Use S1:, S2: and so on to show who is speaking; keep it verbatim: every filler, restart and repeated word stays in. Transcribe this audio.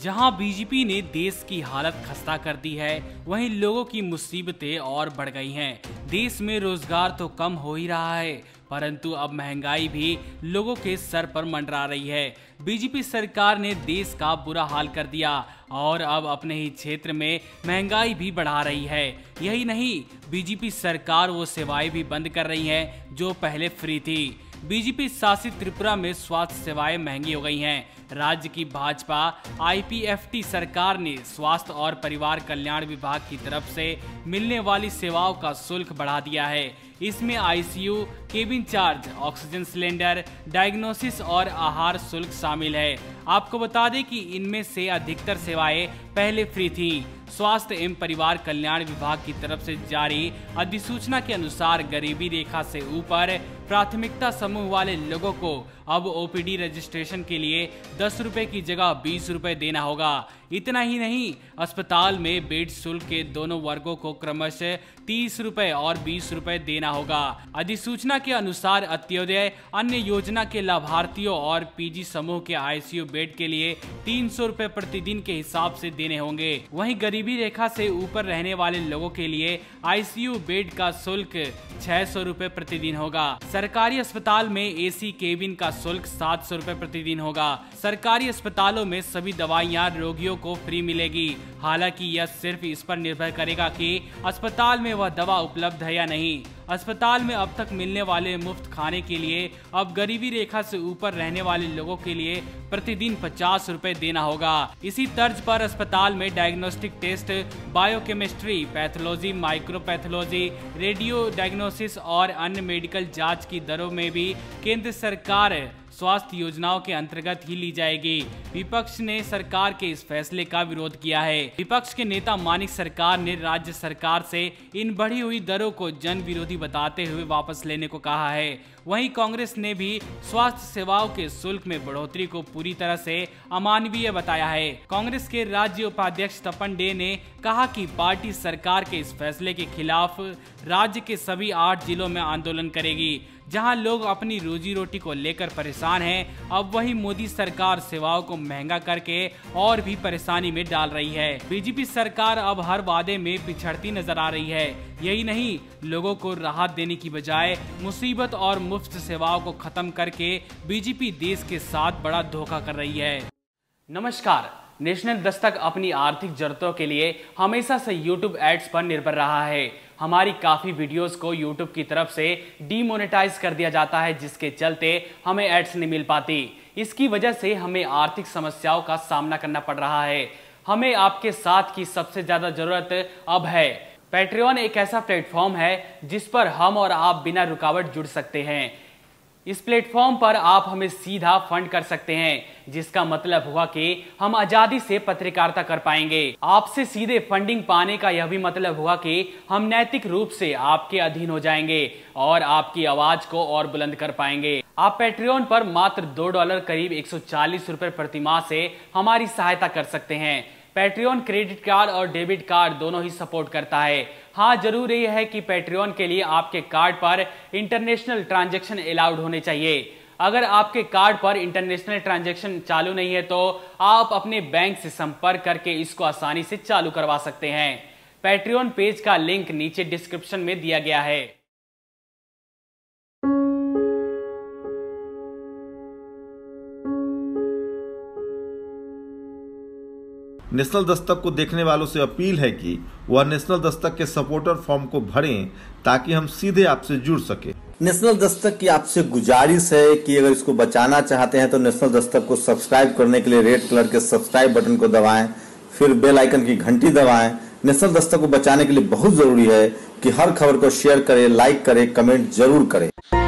S1: जहां बीजेपी ने देश की हालत खस्ता कर दी है, वहीं लोगों की मुसीबतें और बढ़ गई हैं। देश में रोजगार तो कम हो ही रहा है, परंतु अब महंगाई भी लोगों के सर पर मंडरा रही है। बीजेपी सरकार ने देश का बुरा हाल कर दिया और अब अपने ही क्षेत्र में महंगाई भी बढ़ा रही है। यही नहीं, बीजेपी सरकार वो सेवाएं भी बंद कर रही है जो पहले फ्री थी। बीजेपी शासित त्रिपुरा में स्वास्थ्य सेवाएं महंगी हो गई हैं। राज्य की Bhajpa I P F T सरकार ने स्वास्थ्य और परिवार कल्याण विभाग की तरफ से मिलने वाली सेवाओं का शुल्क बढ़ा दिया है। इसमें I C U, cabin charge, oxygen cylinder, diagnosis और आहार शुल्क शामिल है। आपको बता दें कि इनमें से अधिकतर सेवाएं पहले फ्री थीं। स्वास्थ्य एवं परिवार कल्याण विभाग की तरफ से जारी अधिसूचना के अनुसार गरीबी रेखा से ऊपर प्राथमिकता समूह वाले लोगों को अब ओ पी डी रजिस्ट्रेशन के लिए दस रुपए की जगह बीस रुपए देना होगा। इतना ही नहीं, अस्पताल में बेड शुल्क के दोनों वर्गों को क्रमशः तीस रुपए और बीस रुपए देना होगा। अधिसूचना के अनुसार अंत्योदय अन्य योजना के लाभार्थियों और पी जी समूह के आई सी यू बेड के लिए तीन सौ रुपए प्रतिदिन के हिसाब से देने होंगे। वहीं गरीबी रेखा से ऊपर रहने वाले लोगों के लिए आई सी यू बेड का शुल्क छह सौ रुपए प्रतिदिन होगा। सरकारी अस्पताल में ए सी केबिन का शुल्क सात सौ रुपए प्रतिदिन होगा। सरकारी अस्पतालों में सभी दवाइयां रोगियों को फ्री मिलेगी। हालांकि यह सिर्फ इस पर निर्भर करेगा कि अस्पताल में वह दवा उपलब्ध है या नहीं। अस्पताल में अब तक मिलने वाले मुफ्त खाने के लिए अब गरीबी रेखा से ऊपर रहने वाले लोगों के लिए प्रतिदिन पचास रुपए देना होगा। इसी तर्ज पर अस्पताल में diagnostic test, biochemistry, pathology, micropathology, radio diagnosis और अन्य मेडिकल जांच की दरों में भी केंद्र सरकार स्वास्थ्य योजनाओं के अंतर्गत ही ली जाएगी। विपक्ष ने सरकार के इस फैसले का विरोध किया है। विपक्ष के नेता मानिक सरकार ने राज्य सरकार से इन बढ़ी हुई दरों को जन विरोधी बताते हुए वापस लेने को कहा है। वहीं कांग्रेस ने भी स्वास्थ्य सेवाओं के शुल्क में बढ़ोतरी को पूरी तरह से अमानवीय बताया है। कांग्रेस के राज्य उपाध्यक्ष तपन डे ने कहा कि पार्टी सरकार के इस फैसले के खिलाफ राज्य के सभी आठ जिलों में आंदोलन करेगी। जहां लोग अपनी रोजी रोटी को लेकर परेशान हैं, अब वही मोदी सरकार सेवाओं को महंगा करके और भी परेशानी में डाल रही है। बीजेपी सरकार अब हर वादे में पिछड़ती नजर आ रही है। यही नहीं, लोगों को राहत देने की बजाय मुसीबत और मुफ्त सेवाओं को खत्म करके बीजेपी देश के साथ बड़ा धोखा कर रही है। नमस्कार, नेशनल दस्तक अपनी आर्थिक जरूरतों के लिए हमेशा से यूट्यूब एड्स पर निर्भर रहा है। हमारी काफ़ी वीडियोस को यूट्यूब की तरफ से डीमोनेटाइज कर दिया जाता है, जिसके चलते हमें एड्स नहीं मिल पाती। इसकी वजह से हमें आर्थिक समस्याओं का सामना करना पड़ रहा है। हमें आपके साथ की सबसे ज़्यादा ज़रूरत अब है। पैट्रियन एक ऐसा प्लेटफॉर्म है जिस पर हम और आप बिना रुकावट जुड़ सकते हैं। इस प्लेटफॉर्म पर आप हमें सीधा फंड कर सकते हैं, जिसका मतलब हुआ कि हम आजादी से पत्रकारिता कर पाएंगे। आपसे सीधे फंडिंग पाने का यह भी मतलब हुआ कि हम नैतिक रूप से आपके अधीन हो जाएंगे और आपकी आवाज को और बुलंद कर पाएंगे। आप पैट्रियन पर मात्र दो डॉलर करीब एक सौ चालीस रुपए प्रति माह से हमारी सहायता कर सकते हैं। पैट्रियन क्रेडिट कार्ड और डेबिट कार्ड दोनों ही सपोर्ट करता है। हाँ, जरूर ये है कि पैट्रियन के लिए आपके कार्ड पर इंटरनेशनल ट्रांजैक्शन अलाउड होने चाहिए। अगर आपके कार्ड पर इंटरनेशनल ट्रांजैक्शन चालू नहीं है तो आप अपने बैंक से संपर्क करके इसको आसानी से चालू करवा सकते हैं। पैट्रियन पेज का लिंक नीचे डिस्क्रिप्शन में दिया गया है।
S2: नेशनल दस्तक को देखने वालों से अपील है कि वह नेशनल दस्तक के सपोर्टर फॉर्म को भरें ताकि हम सीधे आपसे जुड़ सके।
S3: नेशनल दस्तक की आपसे गुजारिश है कि अगर इसको बचाना चाहते हैं तो नेशनल दस्तक को सब्सक्राइब करने के लिए रेड कलर के सब्सक्राइब बटन को दबाएं, फिर बेल आइकन की घंटी दबाएं। नेशनल दस्तक को बचाने के लिए बहुत जरूरी है कि हर खबर को शेयर करें, लाइक करें, कमेंट जरूर करें।